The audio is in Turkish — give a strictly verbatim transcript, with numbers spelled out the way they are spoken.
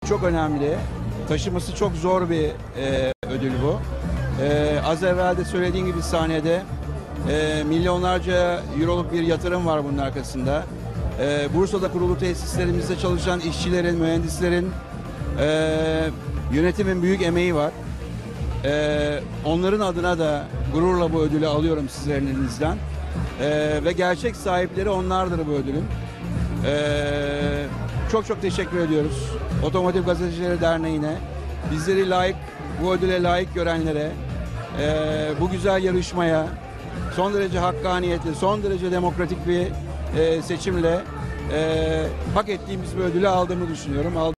çok önemli. Taşıması çok zor bir e, ödül bu. E, az evvel de söylediğim gibi sahnede e, milyonlarca euroluk bir yatırım var bunun arkasında. E, Bursa'da kurulu tesislerimizde çalışan işçilerin, mühendislerin, e, yönetimin büyük emeği var. E, onların adına da gururla bu ödülü alıyorum sizlerin elinizden. E, ve gerçek sahipleri onlardır bu ödülün. E, çok çok teşekkür ediyoruz Otomotiv Gazetecileri Derneği'ne, bizleri layık, bu ödüle layık görenlere, e, bu güzel yarışmaya, son derece hakkaniyetli, son derece demokratik bir e, seçimle e, hak ettiğimiz bir ödülü aldığımı düşünüyorum.